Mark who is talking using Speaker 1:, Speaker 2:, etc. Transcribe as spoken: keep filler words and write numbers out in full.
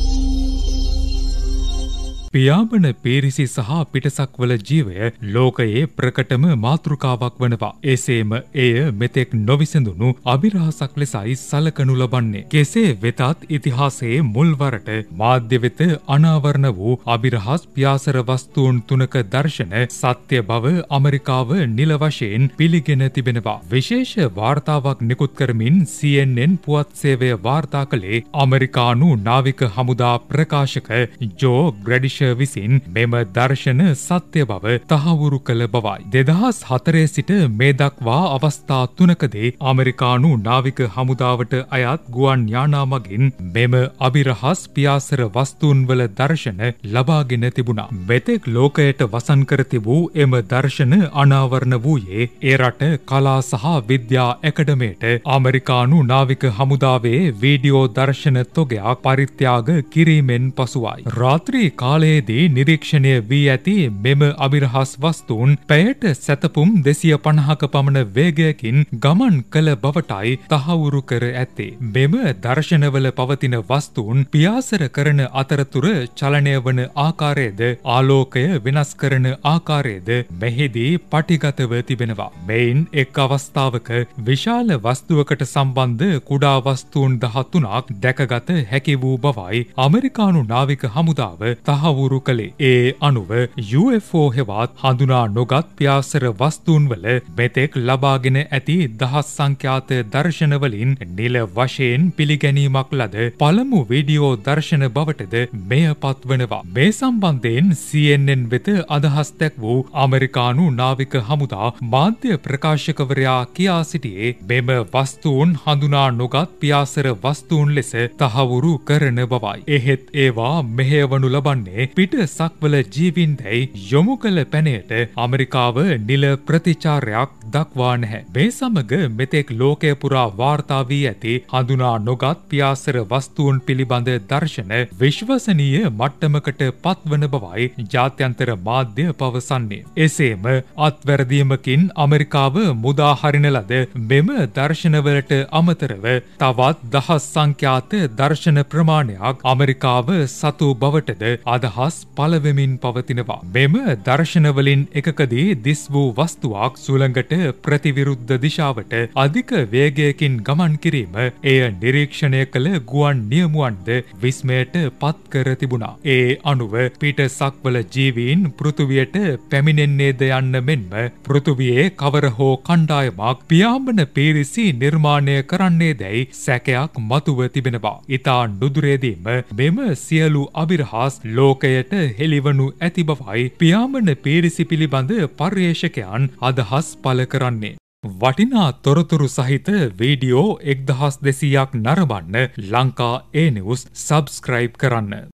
Speaker 1: පියාඹන පීරිසි සහ පිටසක්වල ජීවය ලෝකයේ ප්‍රකටම මාතෘකාවක් වනවා. එසේම එය මෙතෙක් නොවිසඳුණු අභිරහසක් ලෙසයි සලකනු ලබන්නේ. කෙසේ වෙතත් ඉතිහාසයේ මුල්වරට මාධ්‍ය වෙත අනාවරණ වූ අභිරහස් පියාසර වස්තුන් තුනක දර්ශන සත්‍ය බව ඇමරිකාව නිල වශයෙන් පිළිගෙන තිබෙනවා. විශේෂ වාර්තාවක් නිකුත් කරමින් සී එන් එන් පුවත් සේවය වාර්තා කළේ ඇමරිකානු නාවික හමුදා ප්‍රකාශක ජෝ ග්‍රැඩිෂ් විසින් මෙම දර්ශන සත්‍ය බව තහවුරු කළ බවයි. දෙදහස් හතරේ සිට මේ දක්වා අවස්ථා තුනකදී ඇමරිකානු නාවික හමුදාවට අයත් ගුවන් යානා මගින් මෙම අභිරහස් පියාසර වස්තුන් වල දර්ශන ලබාගෙන තිබුණා. මෙතෙක් ලෝකයට වසන් කර තිබූ එම දර්ශන අනාවරණ වූයේ ඒ රට කලා සහ විද්‍යා ඇකඩමියට ඇමරිකානු නාවික හමුදාවේ වීඩියෝ දර්ශන තොගයක් පරිත්‍යාග කිරීමෙන් පසුවයි. රාත්‍රී කාලයේ දී නිරීක්ෂණය වී ඇති මෙම අභිරහස් වස්තුන් පැයට සැතපුම් දෙසිය පනහක පමණ වේගයකින් ගමන් කළ බවටයි තහවුරු කර ඇත්තේ. මෙම දර්ශනවල පවතින වස්තුන් පියාසර කරන අතරතුර චලනය වන ආකාරයේද ආලෝකය වෙනස් කරන ආකාරයේද මෙහිදී පටිගතව තිබෙනවා. මෙයින් එක් අවස්ථාවක විශාල වස්තුවකට සම්බන්ධ කුඩා වස්තුන් දහතුනක් දැකගත හැකි වූ බවයි ඇමරිකානු නාවික හමුදාව තහවුරු වුරු කළේ. ඒ අනුව යූ එෆ් ඕ හෙවත් හඳුනා නොගත් පියාසර වස්තුන් වල මෙතෙක් ලබාගෙන ඇති දහස් සංඛ්‍යාත දර්ශන වලින් නිල වශයෙන් පිළිගැනීමක් ලද පළමු වීඩියෝ දර්ශන බවටද මෙය පත්වනවා. මේ සම්බන්ධයෙන් සී එන් එන් වෙත අදහස් දැක් වූ ඇමරිකානු නාවික හමුදා මාධ්‍ය ප්‍රකාශකවරයා කියා සිටියේ මෙම වස්තුන් හඳුනා නොගත් පියාසර වස්තුන් ලෙස තහවුරු කරන බවයි. එහෙත් ඒවා මෙහෙයවනු ලබන්නේ පිට සක්වල ජීවින් දැයි යොමු කළ පැනයට ඇමරිකාව නිල ප්‍රතිචාරයක් දක්වා නැහැ. මේ සමග මෙතෙක් ලෝකය පුරා වාර්තා වී ඇති හඳුනා නොගත් පියාසර වස්තුන් පිළිබඳ දර්ශන විශ්වසනීය මට්ටමකට පත්වන බවයි ජාත්‍යන්තර මාධ්‍ය පවසන්නේ. එසේම අත්වැරදීමකින් ඇමරිකාව මුදා හරින ලද මෙම දර්ශනවලට අමතරව තවත් දහස් සංඛ්‍යාත දර්ශන ප්‍රමාණයක් ඇමරිකාව සතු බවටද අදහස් පළවෙමින් පවතිනවා. මෙම දර්ශනවලින් එකකදී දිස් වූ වස්තුවක් සුළඟට ප්‍රතිවිරුද්ධ දිශාවට අධික වේගයකින් ගමන් කිරීම එය නිරීක්ෂණය කළ ගුවන් නියමුවන්ද විස්මයට පත් කර තිබුණා. ඒ අනුව පිට සක්වල ජීවීන් පෘථුවියට පැමිණෙන්නේද යන්න මෙන්ම පෘථුවියේ කවර හෝ කණ්ඩායමක් පියාඹන පීරිසි නිර්මාණය කරන්නේ දැයි සැකයක් මතුව තිබෙනවා. ඉතා නුදුරේදීම මෙම සියලු අභිරහස් ලෝකයට හෙළිවනු ඇති බවයි පියාඹන පීරිසි පිළිබඳ පර්යේෂකයන් අදහස් පළ කරන්නේ. වටිනා තොරතුරු සහිත වීඩියෝ එක්දහස් දෙසීයක් නරඹන්න ලංකා ඒ නිවුස් සබ්ස්ක්‍රයිබ් කරන්න.